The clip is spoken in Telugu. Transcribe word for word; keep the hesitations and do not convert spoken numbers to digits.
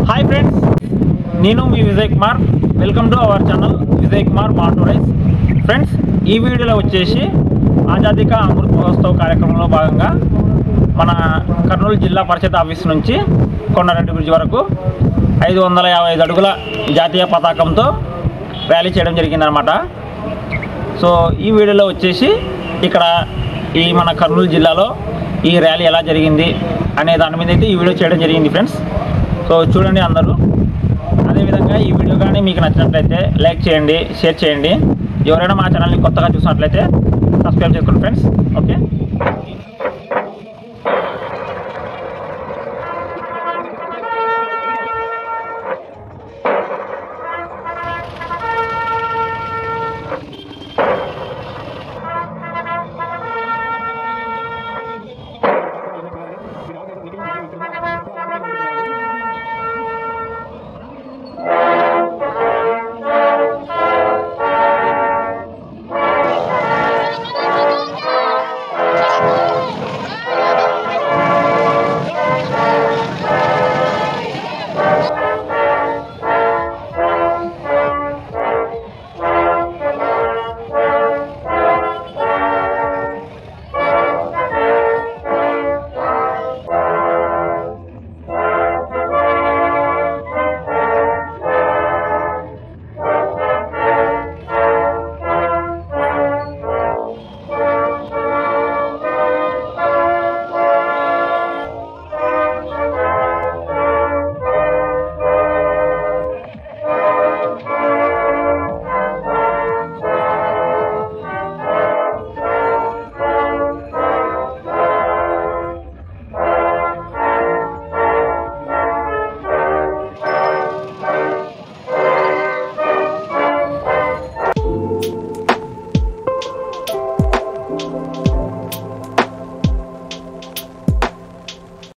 హాయ్ ఫ్రెండ్స్, నేను మీ Vijay Kumar. Welcome to our channel Vijay Kumar motorize. Friends, ఈ వీడియోలో వచ్చేసి ఆజాదీ కా అమృత్ మహోత్సవ్ కార్యక్రమంలో భాగంగా మన కర్నూలు జిల్లా పరిషత్ ఆఫీస్ నుంచి కొండారెడ్డి బ్రిడ్జ్ వరకు ఐదు వందల యాభై ఐదు అడుగుల జాతీయ పతాకంతో ర్యాలీ చేయడం జరిగిందనమాట. సో ఈ వీడియోలో వచ్చేసి ఇక్కడ ఈ మన కర్నూలు జిల్లాలో ఈ ర్యాలీ ఎలా జరిగింది అనే దాని మీద అయితే ఈ వీడియో చేయడం జరిగింది ఫ్రెండ్స్. సో చూడండి అందరూ. అదేవిధంగా ఈ వీడియో కానీ మీకు నచ్చినట్లయితే లైక్ చేయండి, షేర్ చేయండి. ఎవరైనా మా ఛానల్ని కొత్తగా చూసినట్లయితే సబ్స్క్రైబ్ చేసుకోండి ఫ్రెండ్స్. ఓకే.